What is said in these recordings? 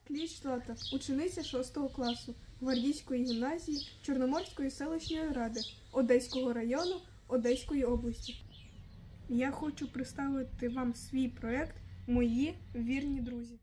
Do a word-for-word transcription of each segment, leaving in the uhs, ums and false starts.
Кліч Злата, учениця шостого класу Гвардійської гімназії Чорноморської селищної ради Одеського району Одеської області. Я хочу представити вам свій проєкт «Мої вірні друзі».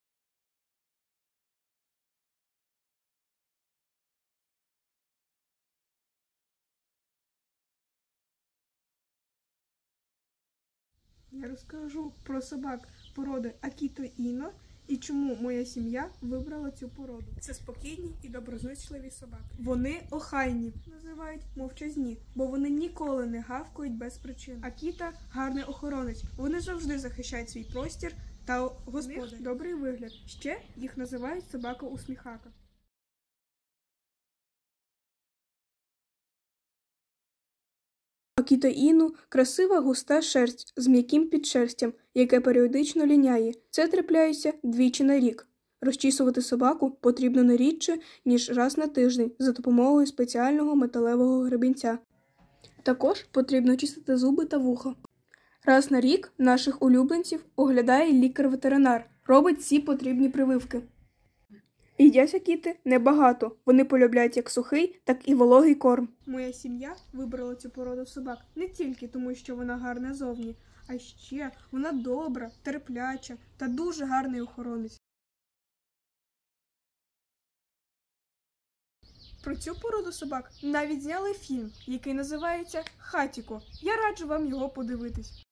Я розкажу про собак породи Акіто Іно і чому моя сім'я вибрала цю породу. Це спокійні і доброзичливі собаки. Вони охайні, називають мовчазні, бо вони ніколи не гавкають без причин. Акіта – гарний охоронець. Вони завжди захищають свій простір та господаря. Добрий вигляд. Ще їх називають собака-усміхака. Акіто Іну – красива густа шерсть з м'яким підшерстям, яке періодично ліняє. Це трапляється двічі на рік. Розчісувати собаку потрібно не рідше, ніж раз на тиждень за допомогою спеціального металевого гребінця. Також потрібно чистити зуби та вуха. Раз на рік наших улюбленців оглядає лікар-ветеринар, робить всі потрібні прививки. Їдять акіти небагато, вони полюбляють як сухий, так і вологий корм. Моя сім'я вибрала цю породу собак не тільки тому, що вона гарна зовні, а ще вона добра, терпляча та дуже гарний охоронець. Про цю породу собак навіть зняли фільм, який називається «Хатіко». Я раджу вам його подивитись.